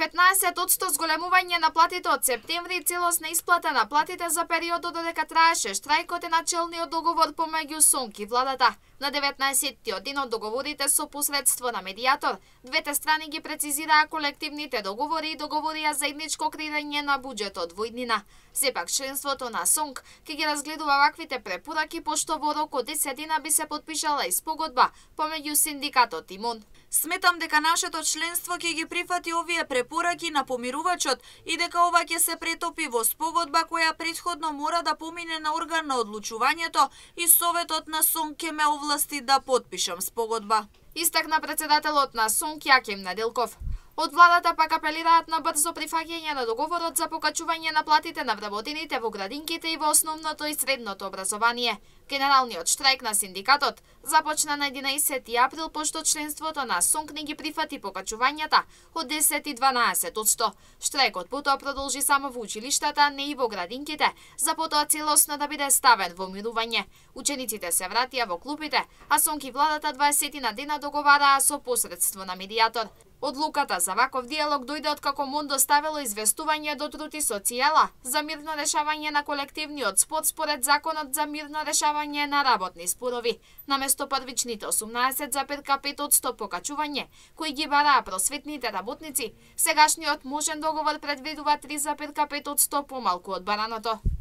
15% зголемување на платите од септември и целосна исплата на платите за периодот додека траеше штрајкот е начелниот договор помеѓу СОНК и владата. На 19-тиот ден од договорите со посредство на медијатор, двете страни ги прецизираа колективните договори и договорија заедничко креирање на буџетот во иднина. Сепак членството на СОНК ќе ги разгледува ваквите препораки, пошто во рок од 10 дена би се потпишала и спогодба помеѓу синдикатот и МОН. Сметам дека нашето членство ќе ги прифати овие препораки на помирувачот и дека ова ќе се претопи во спогодба која претходно мора да помине на орган на одлучувањето и Советот на СОНК ќе ме овласти да потпишам спогодба. Истакна председателот на СОНК Јаким Неделков. Од владата пак апелираат на брзо прифаќање на договорот за покачување на платите на вработените во градинките и во основното и средното образование. Генералниот штрајк на синдикатот започна на 11 април пошто членството на СОНК не ги прифати покачувањата од 10 и 12%. Штрајкот потоа продолжи само во училиштата, не и во градинките, за потоа целосно да биде ставен во мирување. Учениците се вратија во клупите, а СОНК и владата 20 на дена договараа со посредство на медијатор. Одлуката за ваков диалог дојде од како МОН доставило известување до Труд и социјала за мирно решавање на колективниот спор според Законот за мирно решавање на работни спорови, наместо првичните 18,5% покачување кои ги бараа просветните работници. Сегашниот можен договор предвидува 3,5% помалку од бараното.